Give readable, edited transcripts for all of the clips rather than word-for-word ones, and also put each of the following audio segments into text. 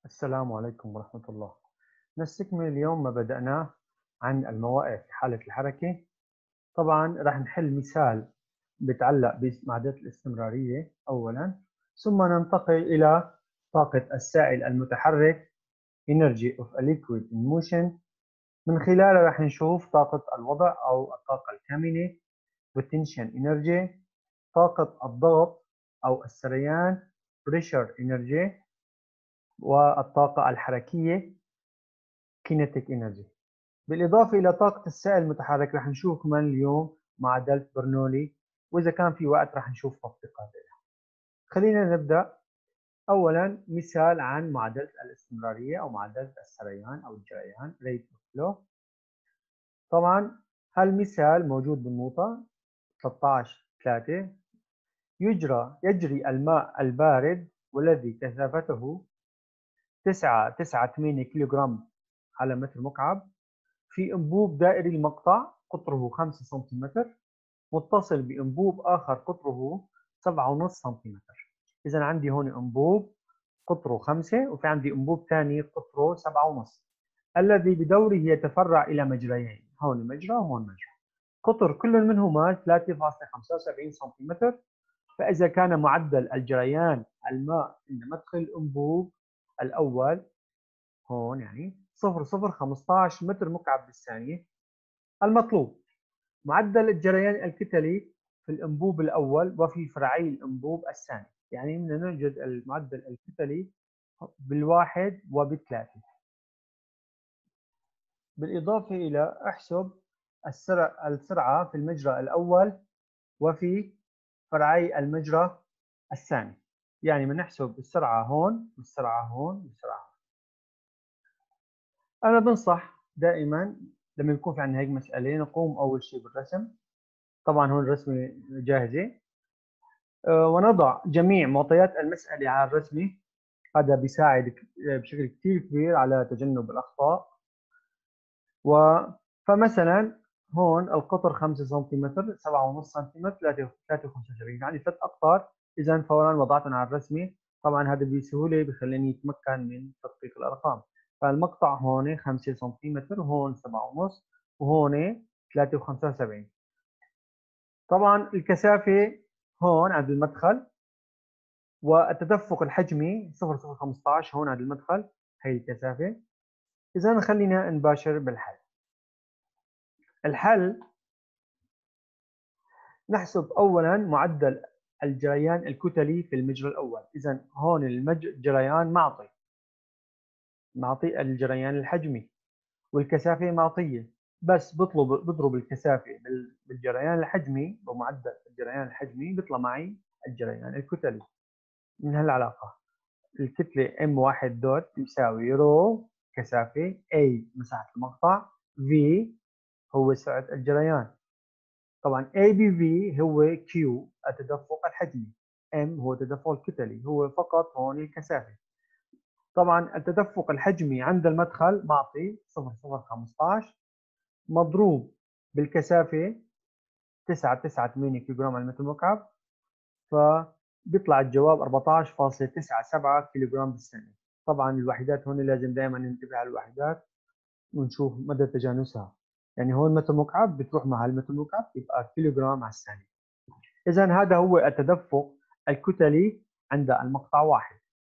السلام عليكم ورحمة الله. نستكمل اليوم ما بدأناه عن المواقع في حالة الحركة. طبعا راح نحل مثال بيتعلق بمعادلة الاستمرارية أولا، ثم ننتقل إلى طاقة السائل المتحرك Energy of a Liquid in Motion. من خلالها راح نشوف طاقة الوضع أو الطاقة الكامنة Potential Energy، طاقة الضغط أو السريان Pressure Energy، والطاقة الحركية Kinetic Energy. بالإضافة إلى طاقة السائل المتحرك رح نشوف كمان اليوم معادلة برنولي، وإذا كان في وقت رح نشوف تطبيقات لها. خلينا نبدأ. أولا مثال عن معادلة الاستمرارية أو معادلة السريان أو الجريان Rate of Flow. طبعا هالمثال موجود بالنقطة 13/3. يجري الماء البارد والذي كثافته 9.98 كيلوغرام على متر مكعب في أنبوب دائري المقطع قطره 5 سنتيمتر متصل بأنبوب آخر قطره 7.5 سنتيمتر. إذا عندي هون أنبوب قطره 5 وفي عندي أنبوب ثاني قطره 7.5، الذي بدوره يتفرع إلى مجريين، هون مجرى وهون مجرى. قطر كل منهما 3.75 سنتيمتر. فإذا كان معدل الجريان الماء عند مدخل الأنبوب الأول هون يعني 0.015 متر مكعب بالثانية، المطلوب معدل الجريان الكتلي في الأنبوب الأول وفي فرعي الأنبوب الثاني. يعني بدنا نوجد المعدل الكتلي بالواحد وبالثلاثة. بالإضافة إلى احسب السرعة في المجرى الأول وفي فرعي المجرى الثاني. يعني بنحسب السرعة هون والسرعة هون والسرعة هون. أنا بنصح دائما لما يكون في عندنا هيك مسألة نقوم أول شيء بالرسم. طبعا هون الرسمة جاهزة، ونضع جميع معطيات المسألة على الرسمة. هذا بيساعد بشكل كثير كبير على تجنب الأخطاء. فمثلا هون القطر 5 سنتيمتر، 7.5 سنتيمتر، 3.75، يعني 3 أقطار. إذا فورا وضعتهم على الرسمة. طبعا هذا بسهولة بخليني أتمكن من تدقيق الأرقام. فالمقطع هون 5 سنتيمتر وهون 7.5 وهون 3.75. طبعا الكثافة هون عند المدخل، والتدفق الحجمي 0.015 هون عند المدخل، هي الكثافة. إذا خلينا نباشر بالحل. الحل نحسب أولا معدل الجريان الكتلي في المجرى الأول. إذا هون الجريان معطي الجريان الحجمي، والكثافة معطية. بس بضرب الكثافة بالجريان الحجمي بمعدل الجريان الحجمي بيطلع معي الجريان الكتلي. من هالعلاقة الكتلة M1 دوت يساوي رو كثافة A مساحة المقطع V هو سرعة الجريان. طبعا ABV هو Q التدفق الحجمي، M هو التدفق الكتلي، هو فقط هون الكثافة. طبعا التدفق الحجمي عند المدخل معطي 0.015 مضروب بالكثافة 9.98 كيلوغرام على المتر مكعب، فبيطلع الجواب 14.97 كيلوغرام بالثانية. طبعا الوحدات هون لازم دائما ننتبه على الوحدات ونشوف مدى تجانسها. يعني هون متر مكعب بتروح مع المتر مكعب يبقى كيلوغرام على الثانية. إذا هذا هو التدفق الكتلي عند المقطع واحد.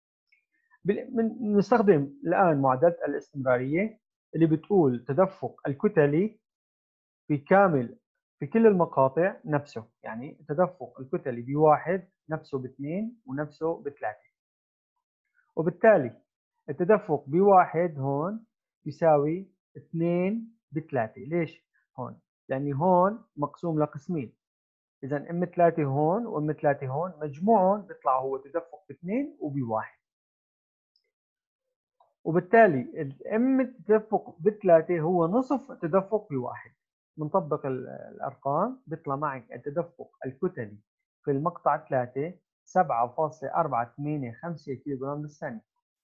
نستخدم الآن معادلة الاستمرارية اللي بتقول تدفق الكتلي في كل المقاطع نفسه. يعني التدفق الكتلي بواحد نفسه باثنين ونفسه بثلاثة. وبالتالي التدفق بواحد هون يساوي 2/3. ليش هون؟ يعني هون مقسوم لقسمين. إذا ام 3 هون وام 3 هون مجموعهم بيطلع هو تدفق باثنين وبواحد. وبالتالي الام التدفق بثلاثة هو نصف التدفق بواحد. بنطبق الأرقام بيطلع معك التدفق الكتلي في المقطع 3 7.485 كيلوغرام بالثانية.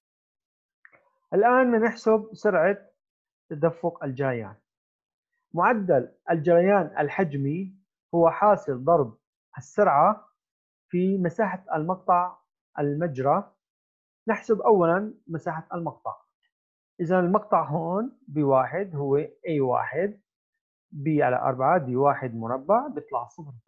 الآن بنحسب سرعة تدفق الجريان. معدل الجريان الحجمي هو حاصل ضرب السرعة في مساحة المقطع المجرى نحسب أولا مساحة المقطع. إذا المقطع هون بواحد هو A1 B/4 D1 مربع بيطلع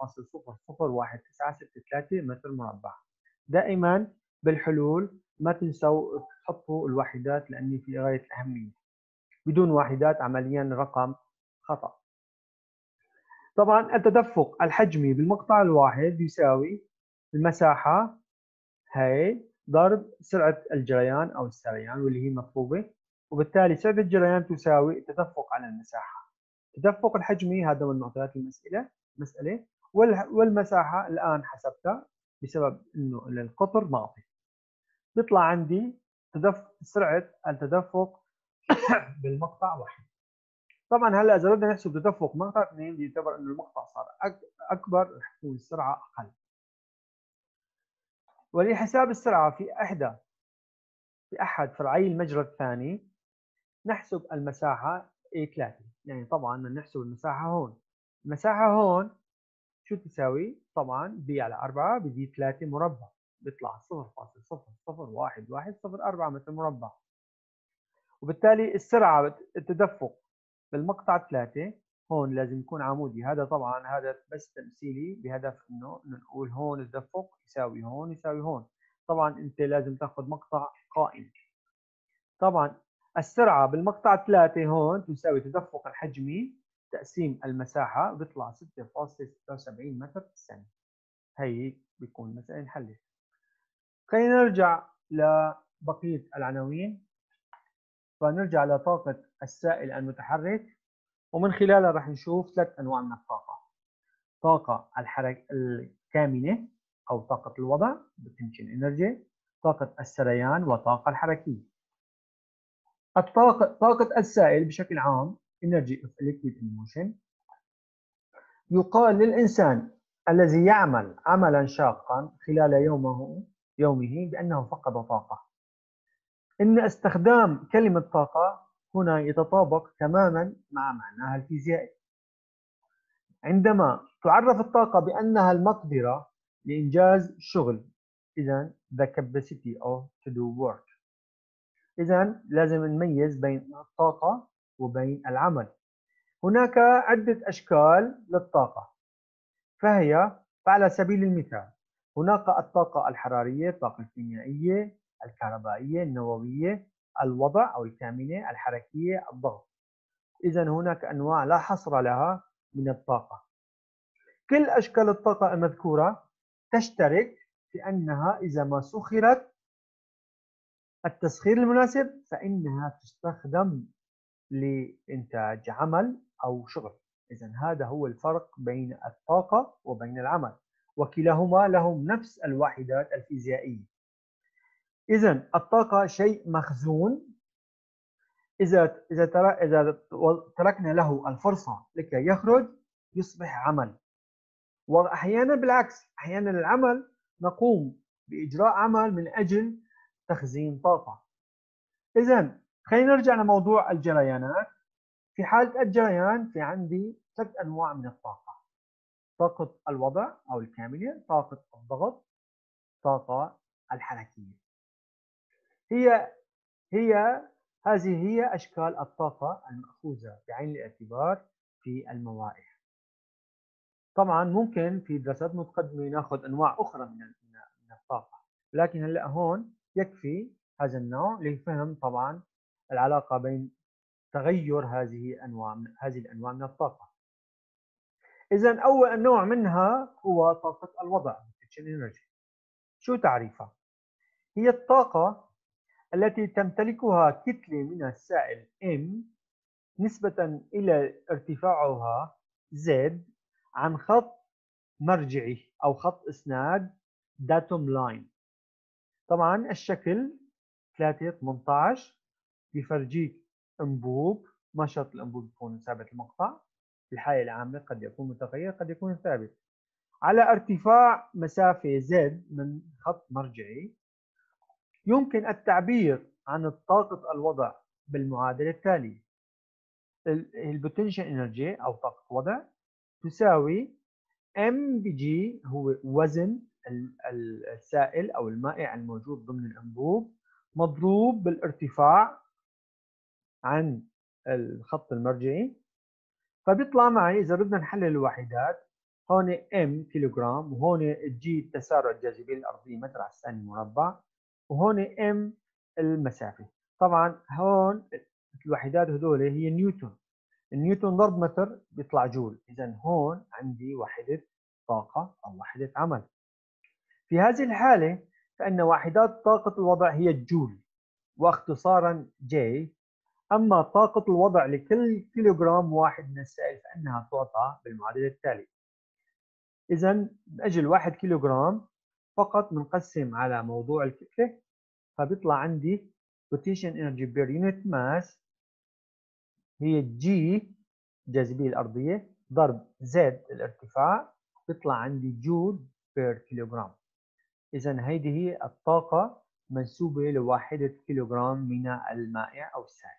0.00193 متر مربع. دائما بالحلول ما تنسوا تحطوا الوحدات لأني في غاية الأهمية. بدون وحدات عمليا الرقم خطأ. طبعا التدفق الحجمي بالمقطع الواحد يساوي المساحة هاي ضرب سرعة الجريان أو السريان واللي هي مطلوبة، وبالتالي سرعة الجريان تساوي التدفق على المساحة. التدفق الحجمي هذا من معطيات المسألة، والمساحة الآن حسبتها بسبب إنه القطر معطي. بيطلع عندي سرعة التدفق بالمقطع واحد. طبعا هلا إذا بدنا نحسب تدفق مقطع اثنين بيعتبر إنه المقطع صار أكبر رح تكون السرعة أقل. ولحساب السرعة في أحد فرعي المجرى الثاني نحسب المساحة A3. يعني طبعا بدنا نحسب المساحة هون. المساحة هون شو تساوي؟ طبعا B/4 بدي 3 مربع بيطلع 0.0011104 متر مربع. وبالتالي السرعة التدفق بالمقطع 3 هون لازم يكون عمودي. هذا طبعا هذا بس تمثيلي بهدف انه نقول هون التدفق يساوي هون يساوي هون. طبعا انت لازم تاخذ مقطع قائم. طبعا السرعة بالمقطع 3 هون تساوي تدفق الحجمي تقسيم المساحة بيطلع 6.76 متر في الثانية. هي بيكون مسألة انحلت. خلينا نرجع لبقية العناوين. فنرجع لطاقة السائل المتحرك، ومن خلالها راح نشوف 3 أنواع من الطاقة. طاقة الكامنة أو طاقة الوضع potential energy، طاقة السريان والطاقة الحركية. طاقة السائل بشكل عام energy of liquid in motion. يقال للإنسان الذي يعمل عملا شاقا خلال يومه بأنه فقد طاقة. إن استخدام كلمة طاقة هنا يتطابق تماما مع معناها الفيزيائي. عندما تعرف الطاقة بأنها المقدرة لإنجاز شغل، إذا the capacity to do work. إذا لازم نميز بين الطاقة وبين العمل. هناك عدة أشكال للطاقة، فعلى سبيل المثال هناك الطاقة الحرارية، الطاقة الكيميائية، الكهربائية، النووية، الوضع أو الكامنة، الحركية، الضغط. إذا هناك أنواع لا حصر لها من الطاقة. كل أشكال الطاقة المذكورة تشترك في أنها إذا ما سخرت التسخير المناسب فإنها تستخدم لإنتاج عمل أو شغل. إذا هذا هو الفرق بين الطاقة وبين العمل، وكلاهما لهم نفس الوحدات الفيزيائية. إذا الطاقة شيء مخزون، إذا تركنا له الفرصة لكي يخرج يصبح عمل. وأحيانا بالعكس، أحيانا العمل نقوم بإجراء عمل من أجل تخزين طاقة. إذا خلينا نرجع لموضوع الجريانات. في حالة الجريان في عندي 3 أنواع من الطاقة: طاقة الوضع أو الكاملة، طاقة الضغط، طاقة الحركية. هي هذه هي أشكال الطاقة المأخوذة بعين الاعتبار في الموائح. طبعا ممكن في دراسات متقدمة ناخذ أنواع أخرى من الطاقة، لكن هلا هون يكفي هذا النوع لفهم طبعا العلاقة بين تغير هذه الأنواع من الطاقة. إذا أول نوع منها هو طاقة الوضع potential energy. شو تعريفها؟ هي الطاقة التي تمتلكها كتلة من السائل M نسبة إلى ارتفاعها Z عن خط مرجعي أو خط إسناد داتوم لاين. طبعا الشكل 3:18 بيفرجيك أنبوب. ما شرط الأنبوب يكون ثابت المقطع، في الحالة العامة قد يكون متغير قد يكون ثابت. على ارتفاع مسافة Z من خط مرجعي يمكن التعبير عن طاقة الوضع بالمعادلة التالية: البوتنشال انرجي أو طاقة الوضع تساوي M بG هو وزن السائل أو المائع الموجود ضمن الأنبوب مضروب بالارتفاع عن الخط المرجعي، فبيطلع معي إذا بدنا نحلل الوحدات هون M كيلوغرام، وهون G تسارع الجاذبية الأرضية متر على الثانية مربع، وهون M المسافة. طبعا هون الوحدات هذول هي نيوتن، النيوتن ضرب متر بيطلع جول، إذا هون عندي وحدة طاقة أو وحدة عمل. في هذه الحالة فإن وحدات طاقة الوضع هي الجول، واختصارا J. أما طاقة الوضع لكل كيلوغرام واحد من السائل فإنها تعطى بالمعادلة التالية. إذا من أجل 1 كيلوغرام فقط بنقسم على موضوع الكتلة، فبيطلع عندي rotation energy per unit mass هي G الجاذبية الأرضية ضرب Z الارتفاع، بيطلع عندي جول بير كيلوغرام. إذا هيدي هي الطاقة منسوبة لواحدة كيلوغرام من المائع أو السائل.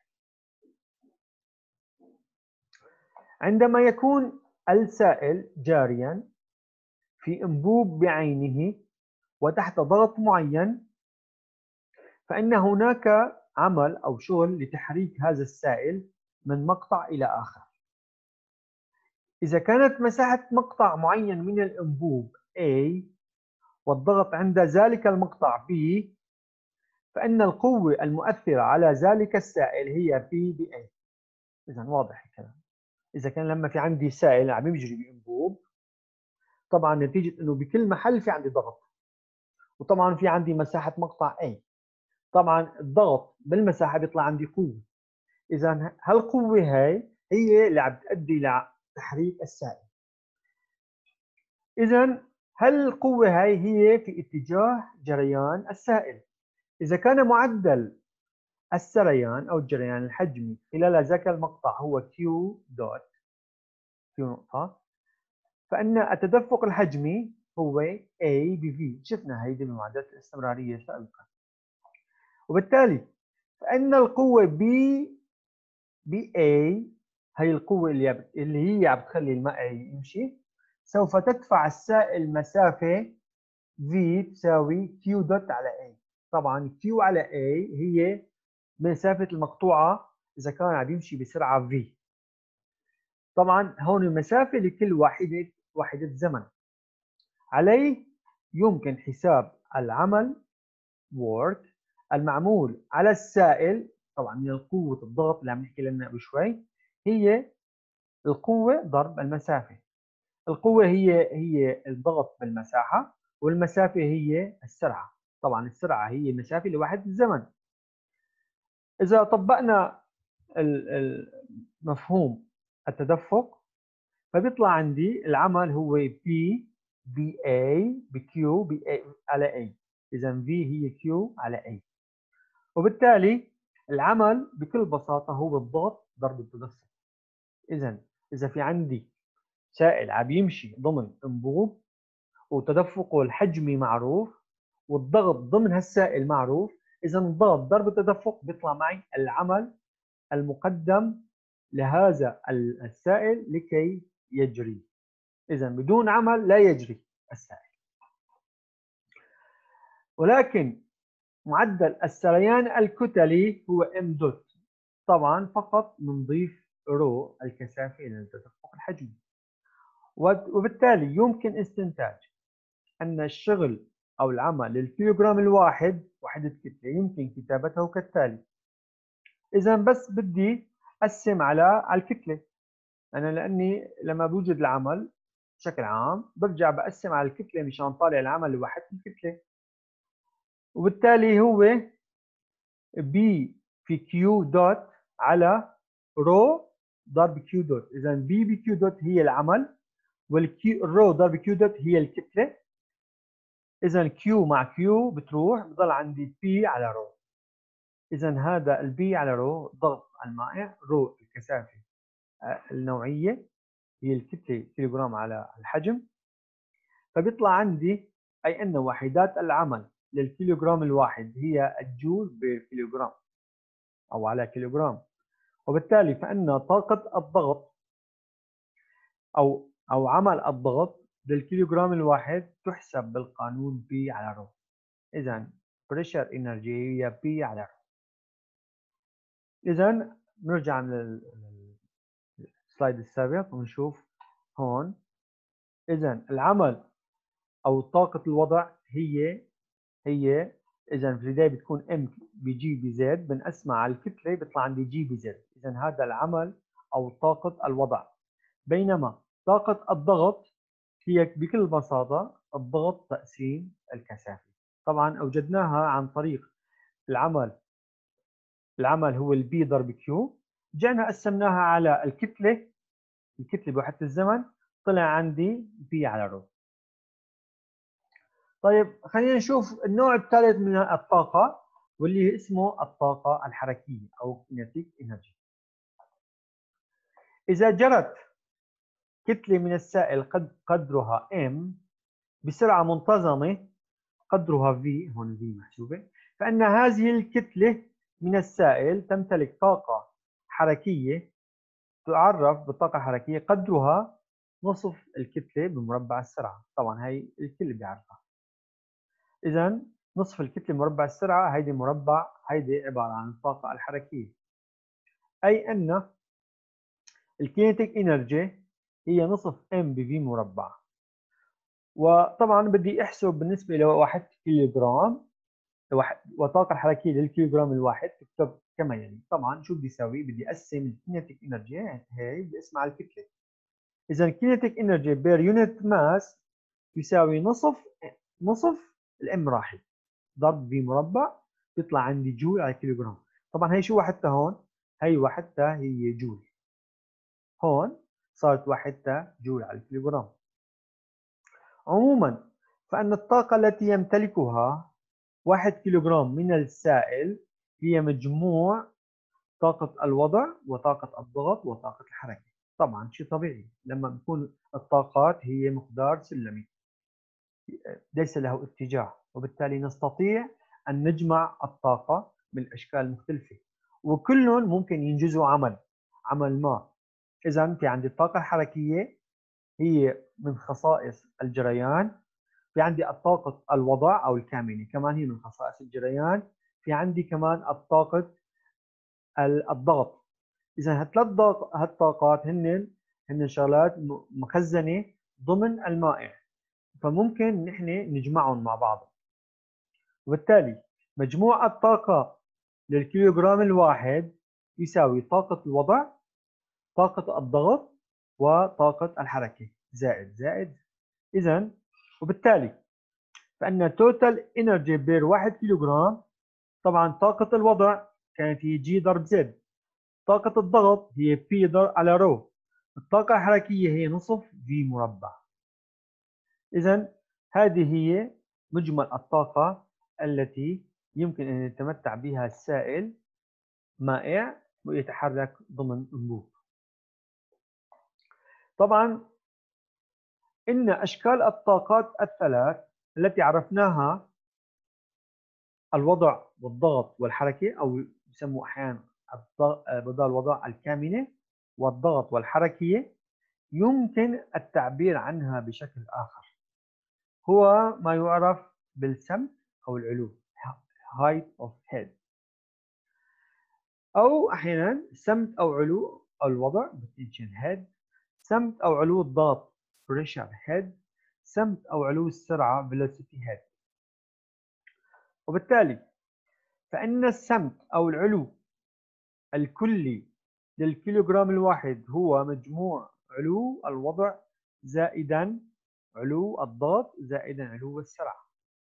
عندما يكون السائل جاريا في أنبوب بعينه وتحت ضغط معين، فإن هناك عمل أو شغل لتحريك هذا السائل من مقطع إلى آخر. إذا كانت مساحة مقطع معين من الأنبوب A والضغط عند ذلك المقطع B، فإن القوة المؤثرة على ذلك السائل هي P ب A. إذا واضح الكلام. إذا كان لما في عندي سائل عم يجري بأنبوب، طبعا نتيجة إنه بكل محل في عندي ضغط، وطبعا في عندي مساحة مقطع A، طبعا الضغط بالمساحة بيطلع عندي قوة. إذا هالقوة هي اللي عم تؤدي لتحريك السائل. إذا هالقوة هي في اتجاه جريان السائل. إذا كان معدل السريان أو الجريان الحجمي خلال ذاك المقطع هو Q دوت Q نقطة، فإن التدفق الحجمي هو A ب V. شفنا هيدي بمعادلة الاستمرارية سابقا. وبالتالي فإن القوة ب A هي القوة اللي هي عم تخلي الماء يمشي، سوف تدفع السائل مسافة V تساوي Q دوت على A. طبعا Q على A هي مسافة المقطوعة إذا كان عم يمشي بسرعة V. طبعا هون المسافة لكل وحدة زمن. عليه يمكن حساب العمل work المعمول على السائل، طبعا من القوة الضغط اللي عم نحكي لنا قبل شوي، هي القوة ضرب المسافة. القوة هي الضغط بالمساحة، والمسافة هي السرعة. طبعا السرعة هي المسافة لوحدة الزمن. إذا طبقنا مفهوم التدفق، فبيطلع عندي العمل هو P A بQ A على A. إذا V هي Q على A، وبالتالي العمل بكل بساطة هو الضغط ضرب التدفق. إذا في عندي سائل عم يمشي ضمن أنبوب وتدفقه الحجمي معروف والضغط ضمن هالسائل معروف، إذا الضغط ضرب التدفق بيطلع معي العمل المقدم لهذا السائل لكي يجري. إذا بدون عمل لا يجري السائل. ولكن معدل السريان الكتلي هو M دوت. طبعا فقط بنضيف رو الكثافة إلى التدفق الحجمي، وبالتالي يمكن استنتاج أن الشغل أو العمل للكيلوغرام الواحد وحدة كتلة يمكن كتابته كالتالي. إذا بس بدي أقسم على الكتلة، أنا لأني لما بوجد العمل بشكل عام برجع بقسم على الكتلة مشان طالع العمل لوحدة الكتلة، وبالتالي هو B في Q دوت على رو ضرب Q دوت. إذا B ب Q دوت هي العمل، والرو ضرب Q دوت هي الكتلة. إذا Q مع Q بتروح، بضل عندي P على رو. إذا هذا البي على رو ضغط المائع، رو الكثافة النوعية هي الكتلة كيلوغرام على الحجم، فبيطلع عندي أي أن وحدات العمل للكيلوغرام الواحد هي الجول بكيلوغرام أو على كيلوغرام. وبالتالي فإن طاقة الضغط أو عمل الضغط للكيلوغرام الواحد تحسب بالقانون بي على رو. إذا بريشر انرجي هي بي على رو. اذا نرجع للسلايد السابق ونشوف هون. اذا العمل او طاقه الوضع هي اذا في البدايه بتكون ام بجي بزد، بنقسمها على الكتله بيطلع عندي جي بزد. اذا هذا العمل او طاقه الوضع. بينما طاقه الضغط هي بكل بساطه الضغط تقسيم الكثافه. طبعا اوجدناها عن طريق العمل هو البي ضرب كيو. جينا قسمناها على الكتله بوحده الزمن، طلع عندي بي على رو. طيب خلينا نشوف النوع الثالث من الطاقة، واللي اسمه الطاقة الحركية أو kinetic energy. إذا جرت كتلة من السائل قدرها m بسرعة منتظمة قدرها v، هون v محسوبة، فإن هذه الكتلة من السائل تمتلك طاقة حركية تعرف بالطاقة الحركية قدرها نصف الكتلة بمربع السرعة. طبعا هي الكل بيعرفها. إذا نصف الكتلة مربع السرعة هيدي عبارة عن الطاقة الحركية. أي أن الكينيتيك إنرجي هي نصف ام بفي مربع. وطبعا بدي أحسب بالنسبة لواحد كيلوغرام والطاقة الحركية للكيلوغرام الواحد تكتب كما يلي. طبعا شو بدي أسوي؟ بدي أقسم الكينيتيك إنرجي هي بدي أقسمها على الكتلة. إذا الكينيتيك إنرجي بير يونت ماس يساوي نصف الام راحل ضرب في مربع، بيطلع عندي جول على كيلوغرام. طبعا هي شو وحدتها هون؟ هي وحدتها هي جول. هون صارت وحدتها جول على الكيلوغرام. عموما فإن الطاقة التي يمتلكها 1 كيلوغرام من السائل هي مجموع طاقة الوضع وطاقة الضغط وطاقة الحركة. طبعا شيء طبيعي لما بكون الطاقات هي مقدار سلمي ليس له اتجاه، وبالتالي نستطيع أن نجمع الطاقة بالأشكال المختلفة، وكلهم ممكن ينجزوا عمل ما. إذا في عندي الطاقة الحركية هي من خصائص الجريان، في عندي الطاقة الوضع أو الكامنة كمان هي من خصائص الجريان، في عندي كمان الطاقة الضغط. إذا هالطاقات هن شغلات مخزنة ضمن المائع، فممكن نحن نجمعهم مع بعض. وبالتالي مجموع الطاقة للكيلوغرام الواحد يساوي طاقة الوضع، طاقة الضغط، وطاقة الحركة زائد. إذا وبالتالي فإن توتال انرجي بير 1 كيلوغرام، طبعا طاقة الوضع كانت هي جي ضرب زد، طاقة الضغط هي بي ضرب على رو، الطاقة الحركية هي نصف في مربع. إذا هذه هي مجمل الطاقة التي يمكن أن يتمتع بها السائل مائع ويتحرك ضمن أنبوب. طبعا إن أشكال الطاقات الثلاث التي عرفناها الوضع والضغط والحركة، أو يسموا أحيانا بدل الوضع الكامنة والضغط والحركية، يمكن التعبير عنها بشكل آخر، هو ما يعرف بالسمت أو العلو height of head، أو أحيانا سمت أو علو الوضع tension head، سمت أو علو الضغط pressure head، سمت أو علو السرعة velocity head. وبالتالي فإن السمت أو العلو الكلي للكيلوغرام الواحد هو مجموع علو الوضع زائدا علو الضغط زائدا علو السرعة.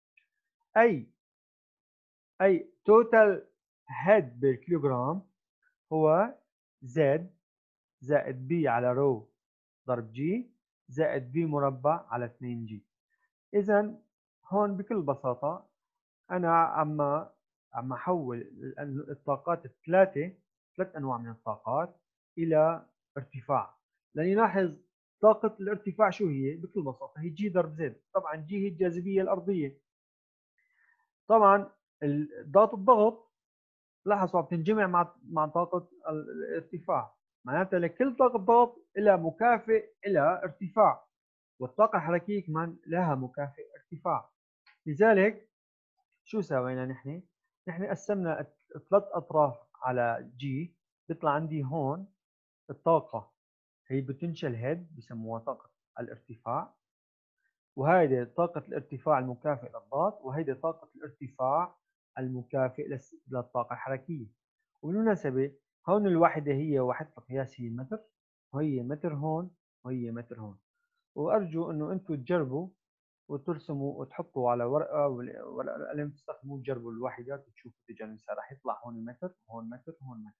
أي توتال هيد بالكيلوغرام هو زد زائد بي على رو ضرب جي زائد بي مربع على 2 جي. إذا هون بكل بساطة أنا عم أحول الطاقات ثلاث أنواع من الطاقات إلى ارتفاع. لنلاحظ طاقة الارتفاع شو هي؟ بكل بساطة هي جي ضرب زد. طبعا جي هي الجاذبية الأرضية. طبعا ضغط الضغط لاحظوا بتنجمع مع طاقة الارتفاع، معناتها لكل طاقة ضغط لها مكافئ إلى ارتفاع، والطاقة الحركية كمان لها مكافئ ارتفاع. لذلك شو سوينا نحن؟ نحن قسمنا 3 أطراف على جي، بيطلع عندي هون الطاقة هي potential head بسموها طاقة الارتفاع، وهيدي طاقة الارتفاع المكافئ للضغط، وهيدي طاقة الارتفاع المكافئ للطاقة الحركية. وبالمناسبة هون الواحدة هي وحدة القياس هي متر، وهي متر هون، وهي متر هون. وأرجو إنه أنتم تجربوا وترسموا وتحطوا على ورقة والورقة القلم تستخدموا تجربوا الواحدات وتشوفوا نتيجة المثال، راح يطلع هون متر وهون متر وهون متر.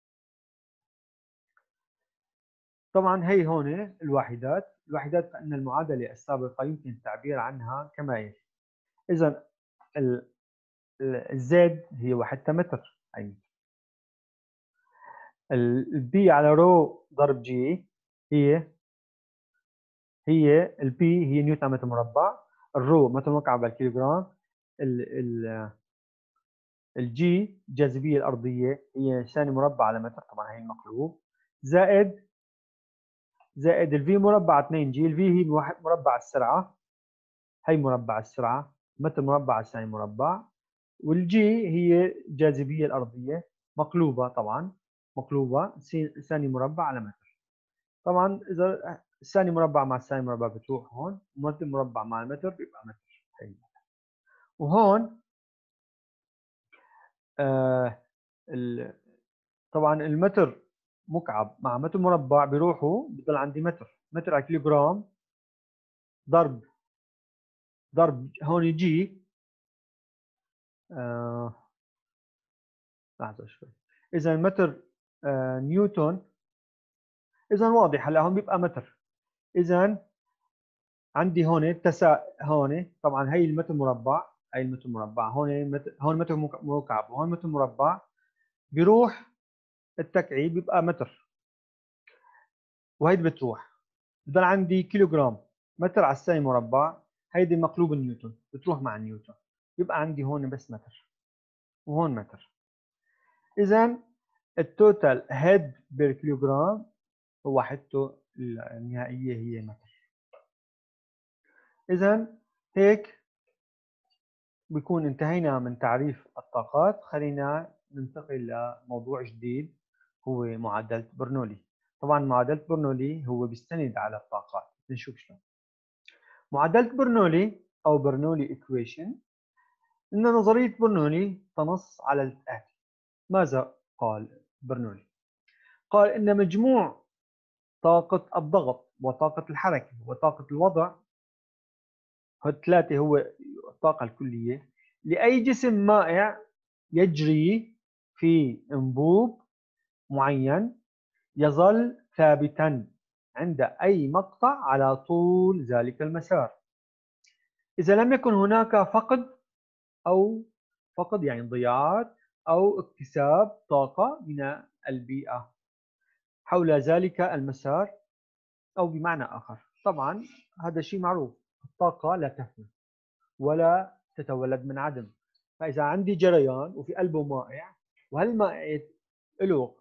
طبعا هي هون الوحدات كأن المعادلة السابقة يمكن التعبير عنها كما يلي. إذا الزد هي وحدتها متر، أي البي على رو ضرب جي هي البي هي نيوتن متر مربع، الرو متر مكعب بالكيلوغرام، الجي الجاذبيه الارضيه هي ثاني مربع على متر، طبعا هي المقلوب، زائد الفي مربع 2 جي، الفي هي مربع السرعه، هي مربع السرعه متر مربع على ثاني مربع، والجي هي الجاذبيه الارضيه مقلوبه، طبعا مقلوبه ثاني مربع على متر. طبعا اذا الثاني مربع مع الثاني مربع بتروح هون، متر مربع مع المتر بيبقى متر. هي وهون آه طبعا المتر مكعب مع متر مربع بيروحوا، بضل عندي متر على كيلوغرام ضرب هون جي لحظه شوي. اذا متر نيوتن، اذا واضح هلا هون بيبقى متر. اذا عندي هون هون طبعا هي المتر مربع، هي المتر مربع، هون متر مكعب وهون متر مربع، بيروح التكعيب بيبقى متر، وهيدي بتروح، بضل عندي كيلوغرام متر على الثاني مربع، هيدي مقلوب نيوتن بتروح مع نيوتن، يبقى عندي هون بس متر وهون متر. اذا التوتال هيد بير كيلوغرام هو وحدته النهائيه هي متر. اذا هيك بيكون انتهينا من تعريف الطاقات. خلينا ننتقل لموضوع جديد هو معادلة برنولي. طبعا معادلة برنولي هو بيستند على الطاقات، نشوف شلون. معادلة برنولي أو برنولي إيكويشن، إن نظرية برنولي تنص على الآتي. ماذا قال برنولي؟ قال إن مجموع طاقة الضغط وطاقة الحركة وطاقة الوضع، الثلاثة هو الطاقة الكلية لأي جسم مائع يجري في انبوب معين، يظل ثابتا عند أي مقطع على طول ذلك المسار، إذا لم يكن هناك فقد يعني ضياعات أو اكتساب طاقة من البيئة حول ذلك المسار، أو بمعنى آخر. طبعا هذا شيء معروف، الطاقة لا تفنى ولا تتولد من عدم. فإذا عندي جريان وفي قلبه مائع، وهالمائع له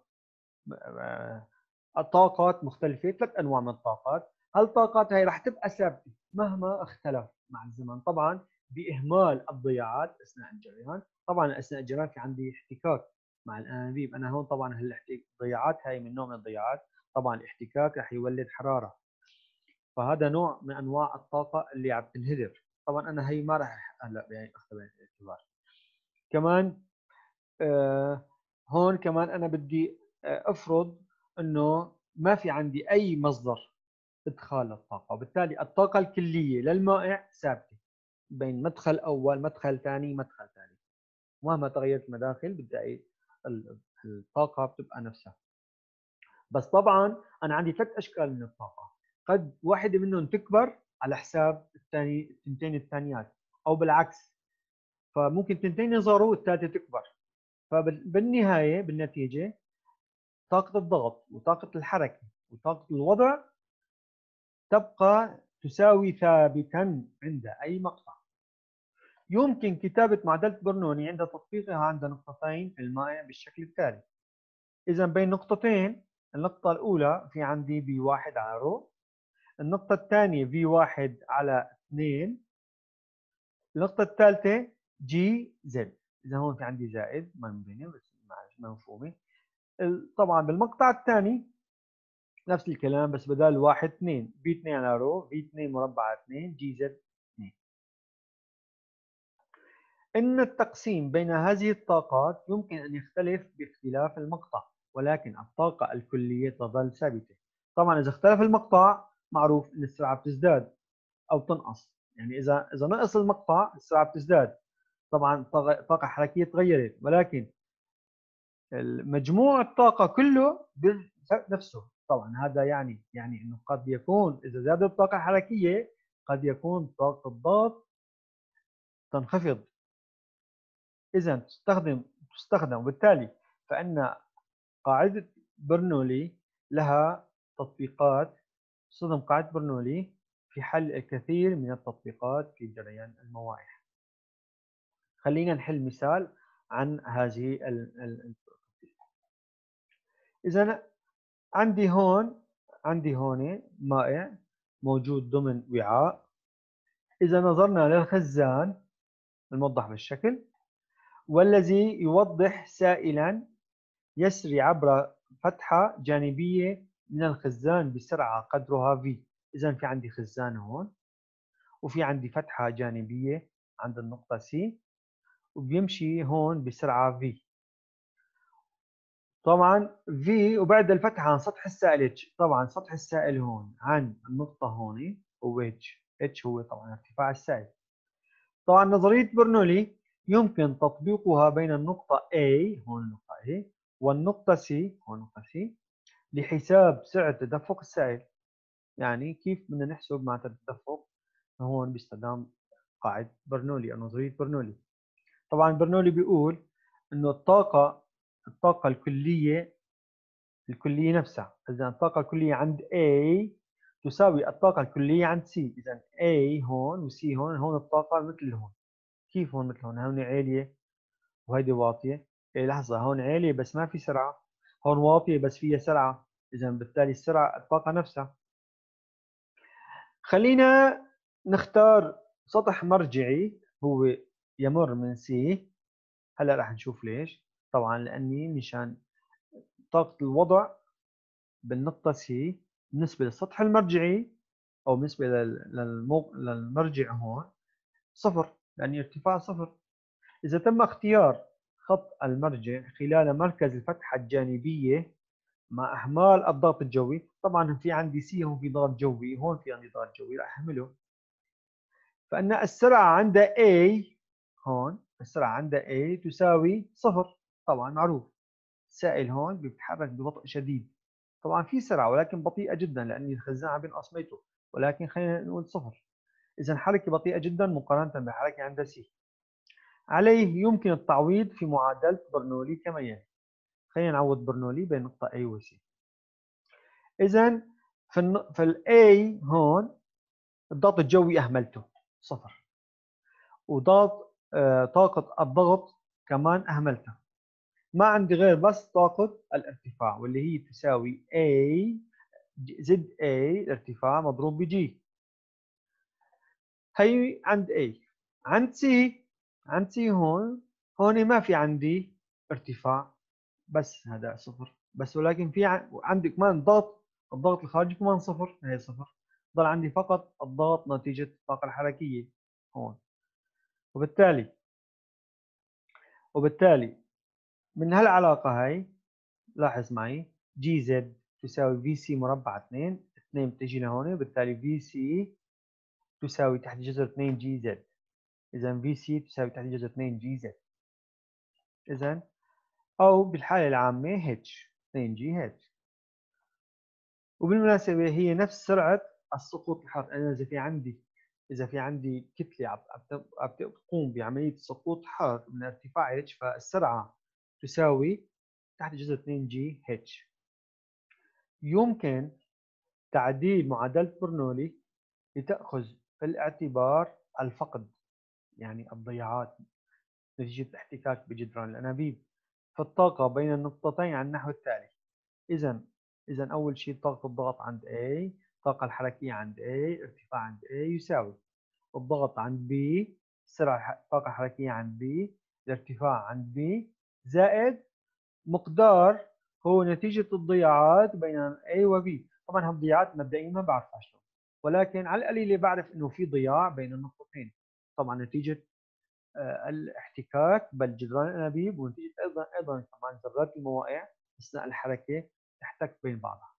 طاقات مختلفة، 3 أنواع من الطاقات، هالطاقات هي رح تبقى ثابتة مهما اختلف مع الزمن، طبعا بإهمال الضياعات أثناء الجريان. طبعا أثناء الجريان في عندي احتكاك مع الأنابيب، أنا هون طبعا الضياعات هي من نوع من الضياعات، طبعا الاحتكاك رح يولد حرارة، فهذا نوع من أنواع الطاقة اللي عم تنهدر. طبعا أنا هي ما رح هلا يعني أخذها بعين الاعتبار. كمان هون كمان أنا بدي أفرض انه ما في عندي اي مصدر ادخال للطاقه، وبالتالي الطاقه الكليه للمائع ثابته بين مدخل اول مدخل ثاني مدخل ثالث، مهما تغيرت المداخل بدي الطاقه بتبقى نفسها. بس طبعا انا عندي 3 اشكال من الطاقه، قد واحده منهم تكبر على حساب الثنتين الثانيات، او بالعكس، فممكن تنتين يصغروا والثالثه تكبر. فبالنهايه بالنتيجه طاقه الضغط وطاقه الحركه وطاقه الوضع تبقى تساوي ثابتا عند أي مقطع. يمكن كتابة معادلة برنولي عند تطبيقها عند نقطتين في المائع بالشكل التالي. إذا بين نقطتين، النقطة الأولى في عندي V1 على رو، النقطة الثانية V1 على 2، النقطة الثالثة جي زد. إذا هون في عندي زائد ما مبينة بس ما مفهومة. طبعا بالمقطع الثاني نفس الكلام بس بدال 1 2 في 2 على رو في 2 مربع 2 جي زد 2. إن التقسيم بين هذه الطاقات يمكن أن يختلف باختلاف المقطع، ولكن الطاقة الكلية تظل ثابتة. طبعا إذا اختلف المقطع معروف أن السرعة بتزداد أو تنقص، يعني إذا نقص المقطع السرعة بتزداد. طبعا الطاقة الحركية تغيرت، ولكن مجموع الطاقة كله نفسه. طبعا هذا يعني انه قد يكون اذا زادت الطاقة الحركية قد يكون طاقة الضغط تنخفض. اذا تستخدم وبالتالي فان قاعدة برنولي لها تطبيقات. تستخدم قاعدة برنولي في حل الكثير من التطبيقات في جريان الموائح. خلينا نحل مثال عن هذه إذا عندي هون مائع موجود ضمن وعاء. إذا نظرنا للخزان الموضح بالشكل والذي يوضح سائلا يسري عبر فتحة جانبية من الخزان بسرعة قدرها V. إذا في عندي خزان هون وفي عندي فتحة جانبية عند النقطة C وبيمشي هون بسرعة V. طبعا V وبعد الفتحة عن سطح السائل H. طبعا سطح السائل هون عن النقطة هون هو H هو طبعا ارتفاع السائل. طبعا نظرية برنولي يمكن تطبيقها بين النقطة A هون النقطة A والنقطة C هون النقطة C لحساب سعة تدفق السائل. يعني كيف بدنا نحسب مع التدفق هون باستخدام قاعدة برنولي أو نظرية برنولي. طبعا برنولي بيقول إنه الطاقة الكلية نفسها. إذا الطاقة الكلية عند A تساوي الطاقة الكلية عند C. إذا A هون و C هون الطاقة مثل هون. كيف هون مثل هون؟ هون عالية وهيدي واطية. إيه لحظة، هون عالية بس ما في سرعة، هون واطية بس فيها سرعة. إذا بالتالي السرعة الطاقة نفسها. خلينا نختار سطح مرجعي هو يمر من C. هلا راح نشوف ليش. طبعا لأني مشان طاقة الوضع بالنقطة C بالنسبة للسطح المرجعي أو بالنسبة للمرجع هون صفر، لأن ارتفاع صفر. إذا تم اختيار خط المرجع خلال مركز الفتحة الجانبية مع إهمال الضغط الجوي. طبعا في عندي C هون في ضغط جوي، هون في عندي ضغط جوي راح أهمله. فإن السرعة عند A هون السرعة عند A تساوي صفر. طبعا معروف السائل هون بيتحرك ببطء شديد. طبعا في سرعة ولكن بطيئة جدا لأن الخزان عم بينقص ميته، ولكن خلينا نقول صفر. إذا حركة بطيئة جدا مقارنة بالحركة عند C. عليه يمكن التعويض في معادلة برنولي كما يلي. خلينا نعوض برنولي بين نقطة A و C. إذا في ال A هون الضغط الجوي أهملته صفر، وضغط طاقة الضغط كمان أهملتها. ما عندي غير بس طاقة الارتفاع واللي هي تساوي A زد A الارتفاع مضروب بجي. هي عند A. عند C هون ما في عندي ارتفاع بس هذا صفر بس، ولكن في عندي كمان الضغط الخارجي كمان صفر، هي صفر. ضل عندي فقط الضغط نتيجة الطاقة الحركية هون. وبالتالي من هالعلاقة هاي لاحظ معي جي زد تساوي في سي مربع 2 بتجي لهون، وبالتالي في سي تساوي تحت جذر 2 جي زد. إذا في سي تساوي تحت جذر 2 جي زد. إذا أو بالحالة العامة اتش 2 جي اتش. وبالمناسبة هي نفس سرعة السقوط الحر. أنا إذا في عندي كتلة عم تقوم بعملية سقوط حر من ارتفاع h، فالسرعة تساوي تحت جذر 2 جي اتش. يمكن تعديل معادلة برنولي لتأخذ في الاعتبار الفقد، يعني الضياعات نتيجة الاحتكاك بجدران الأنابيب في الطاقة بين النقطتين على النحو التالي. إذا أول شيء طاقة الضغط عند A، الطاقة الحركية عند A، ارتفاع عند A يساوي الضغط عند B السرعة الطاقة الحركية عند B، الارتفاع عند B، زائد مقدار هو نتيجة الضياعات بين A و B. طبعا هالضياعات مبدئيا ما بعرفها شلون، ولكن على القليلة بعرف انه في ضياع بين النقطتين، طبعا نتيجة الاحتكاك بين جدران الانابيب، ونتيجة ايضا كمان ذرات الموائع اثناء الحركة تحتك بين بعضها.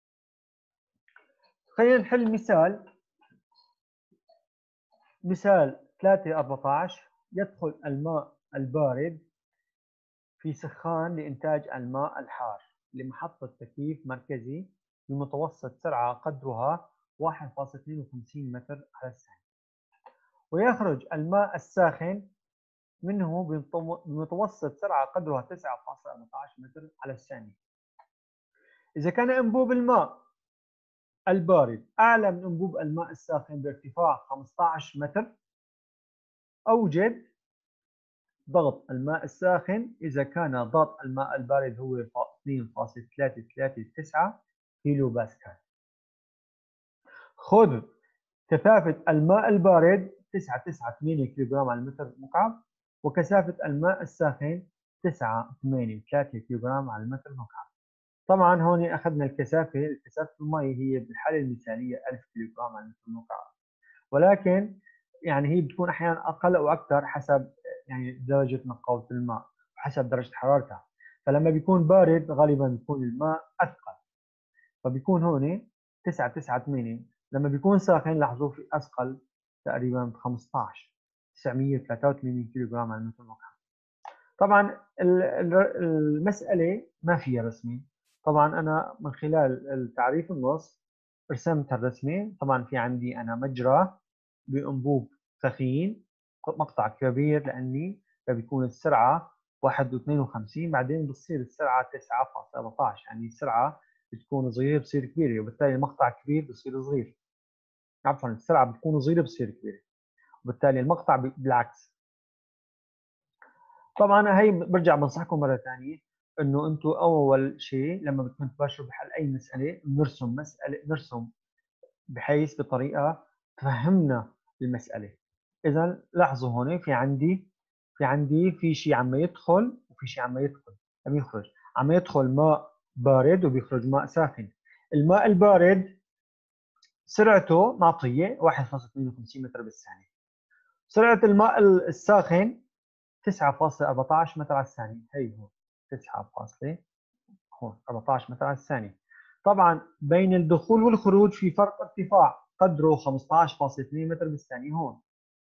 خلينا نحل مثال 3/14. يدخل الماء البارد في سخان لإنتاج الماء الحار لمحطة تكييف مركزي بمتوسط سرعة قدرها 1.52 متر على الثانية، ويخرج الماء الساخن منه بمتوسط سرعة قدرها 9.14 متر على الثانية. إذا كان أنبوب الماء البارد أعلى من أنبوب الماء الساخن بارتفاع 15 متر، أوجد ضغط الماء الساخن إذا كان ضغط الماء البارد هو 2.339 كيلو باسكال. خذ كثافة الماء البارد 998 كيلوغرام على المتر مكعب، وكثافة الماء الساخن 983 كيلوغرام على المتر مكعب. طبعا هون أخذنا كثافة الماء هي بالحالة المثالية 1000 كيلوغرام على المتر مكعب، ولكن يعني هي بتكون أحيانا أقل أو أكثر حسب يعني درجة نقاوة الماء وحسب درجة حرارتها. فلما بيكون بارد غالبا بيكون الماء أثقل، فبيكون هون 998. لما بيكون ساخن لاحظوا في أثقل تقريبا ب 15 983 كيلو جرام على المتر مكعب. طبعا المسألة ما فيها رسمة، طبعا أنا من خلال التعريف النص رسمت الرسمة. طبعا في عندي أنا مجرى بأنبوب ثخين مقطع كبير لأني بيكون السرعة 1.52، بعدين بتصير السرعة 9.14، يعني السرعة بتكون صغيرة بتصير كبيرة، وبالتالي المقطع كبير بصير صغير. عفوا السرعة بتكون صغيرة بتصير كبيرة، وبالتالي المقطع بالعكس. طبعا هي برجع بنصحكم مرة ثانية انه انتم اول شيء لما بدكم تباشروا بحل اي مسألة نرسم بحيث بطريقة تفهمنا المسألة. إذا لاحظوا هون في شيء عم يدخل وفي شيء عم يخرج. عم يدخل ماء بارد وبيخرج ماء ساخن. الماء البارد سرعته معطية 1.52 متر بالثانية. سرعة الماء الساخن 9.14 متر على الثانية. هي هون 9.14 متر على الثانية. طبعا بين الدخول والخروج في فرق ارتفاع قدره 15.2 متر بالثانية. هون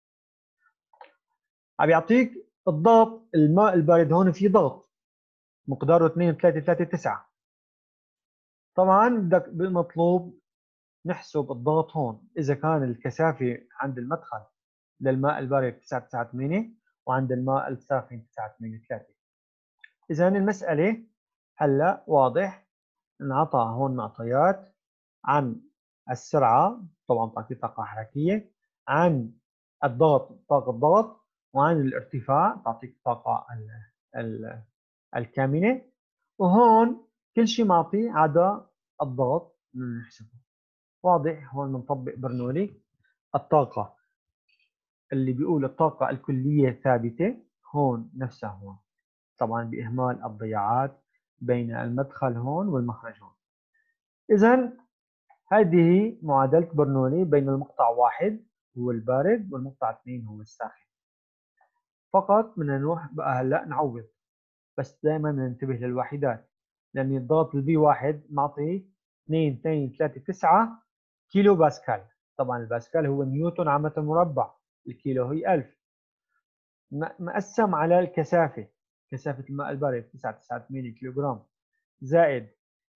عم يعطيك الضغط الماء البارد، هون في ضغط مقداره 2.339. طبعا بدك بالمطلوب نحسب الضغط هون. اذا كان الكثافه عند المدخل للماء البارد 998 وعند الماء الساخن 983. اذا المساله هلا واضح انعطى هون معطيات عن السرعه، طبعا تعطي طاقه حركيه، عن طاقه الضغط، وعن الارتفاع تعطيك الطاقه الكامنه، وهون كل شيء معطي عدا الضغط نحسبه. واضح هون بنطبق برنولي الطاقه اللي بيقول الطاقه الكليه ثابته، هون نفسها هون، طبعا باهمال الضياعات بين المدخل هون والمخرج هون. اذا هذه معادله برنولي بين المقطع 1 هو البارد والمقطع 2 هو الساخن. فقط بدنا نروح بقى هلا نعوض، بس دائما ننتبه للوحدات، لان الضغط البي واحد معطي 2.239 كيلو باسكال. طبعا الباسكال هو نيوتن على متر مربع، الكيلو هي 1000 مقسم على الكثافه. كثافه الماء البارد 998 كيلو جرام زائد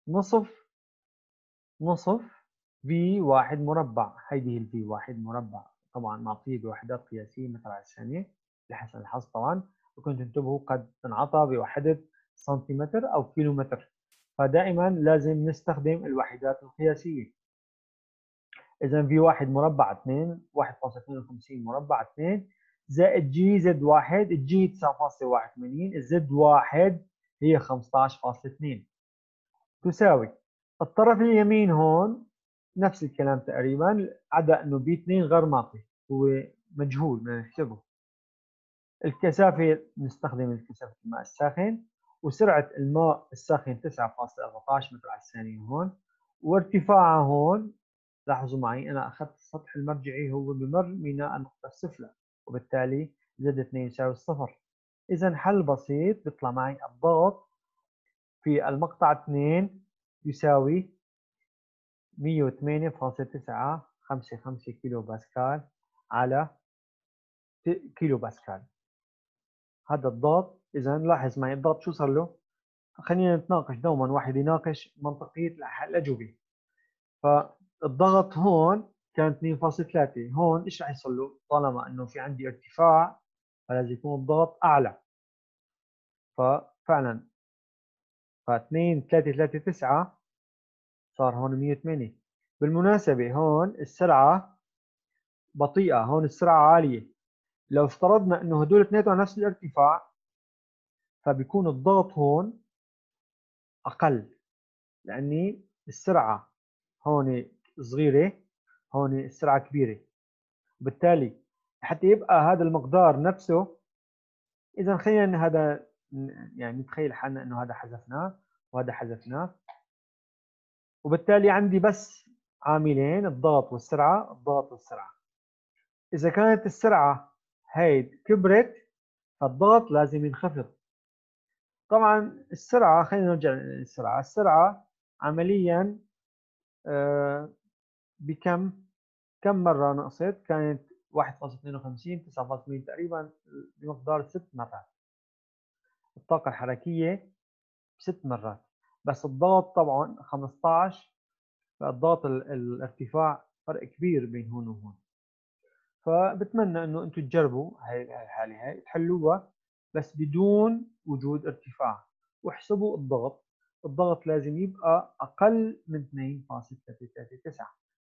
نصف في واحد مربع. هيدي الفي واحد مربع طبعا معطيه بوحدات قياسيه متر على الثانيه لحسن الحظ طبعا، وكنت انتبهوا قد تنعطى بوحده سنتيمتر او كيلومتر، فدائما لازم نستخدم الوحدات القياسيه. اذا في واحد مربع 2 1.52 مربع 2 زائد جي زد واحد، الجي 9.81، الزد واحد هي 15.2 تساوي الطرف اليمين هون نفس الكلام تقريبا، عدا انه بي 2 غير معطي، هو مجهول بدنا نحسبه. الكثافة نستخدم الكثافة الماء الساخن، وسرعة الماء الساخن 9.14 متر على الثانية هون، وارتفاعها هون لاحظوا معي أنا أخذت السطح المرجعي هو بمر ميناء النقطة السفلى، وبالتالي زد 2 يساوي الصفر. إذا حل بسيط بيطلع معي الضغط في المقطع 2 يساوي 108.955 كيلو باسكال على كيلو باسكال. هذا الضغط. إذا لاحظ معي الضغط شو صار له؟ خلينا نتناقش دوما، واحد يناقش منطقية الأجوبة. فالضغط هون كان 2.3، هون ايش راح يصير له؟ طالما انه في عندي ارتفاع فلازم يكون الضغط اعلى. ففعلا ف 2 3 3 9 صار هون 108. بالمناسبة هون السرعة بطيئة، هون السرعة عالية. لو افترضنا انه هدول اثنيناتهم نفس الارتفاع فبيكون الضغط هون اقل، لاني السرعة هون صغيرة، هون السرعة كبيرة. وبالتالي حتى يبقى هذا المقدار نفسه، إذا خلينا هذا يعني نتخيل حالنا إنه هذا حذفناه وهذا حذفناه، وبالتالي عندي بس عاملين الضغط والسرعة، الضغط والسرعة. إذا كانت السرعة هيد كبرت فالضغط لازم ينخفض. طبعا السرعة، خلينا نرجع للسرعة. السرعة عمليا بكم مرة نقصت؟ كانت 1.52 9.8 تقريبا بمقدار 6 مرات. الطاقة الحركية 6 مرات، بس الضغط طبعا 15. فالضغط الارتفاع فرق كبير بين هون وهون. فبتمنى انه انتم تجربوا هاي الحالة هاي تحلوها بس بدون وجود ارتفاع، واحسبوا الضغط. الضغط لازم يبقى اقل من 2.339.